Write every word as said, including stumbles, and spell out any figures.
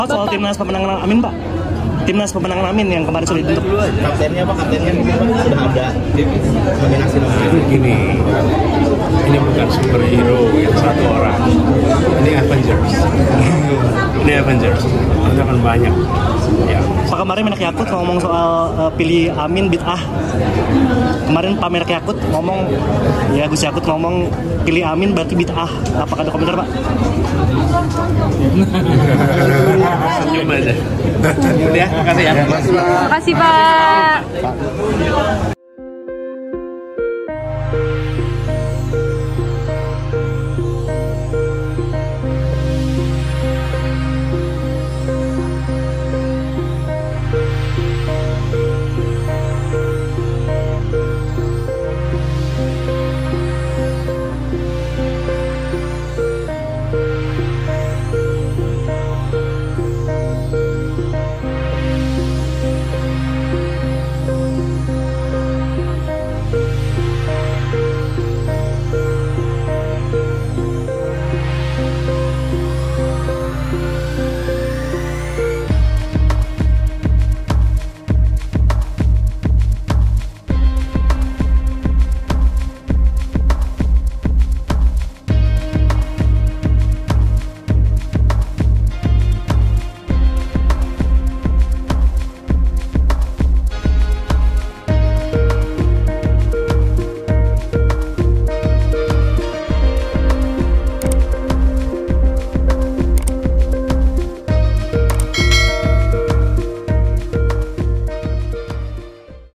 Pak, soal timnas pemenangan Amin, Pak. Timnas pemenangan Amin yang kemarin sudah dibentuk. Kaptennya Pak, kaptennya mungkin Pak sudah ada nominasi nominasi. Gini, ini bukan superhero yang satu orang. Ini Avengers. Ini Avengers. Itu akan banyak. Ya. Pak, kemarin Menak Yakut ngomong soal uh, pilih Amin bid'ah. Kemarin Pak Menak Yakut ngomong, ya Gus Yakut ngomong pilih Amin berarti bid'ah. Apakah ada komentar, Pak? Senyum aja. Udah, makasih ya. Makasih Pak.